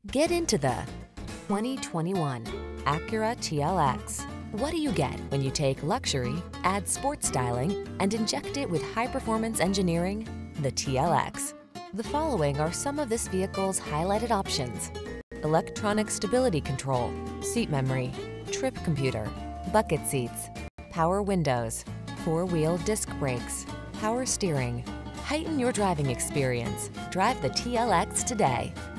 Get into the 2021 Acura TLX. What do you get when you take luxury, add sports styling, and inject it with high-performance engineering? The TLX. The following are some of this vehicle's highlighted options: electronic stability control, seat memory, trip computer, bucket seats, power windows, four-wheel disc brakes, power steering. Heighten your driving experience. Drive the TLX today.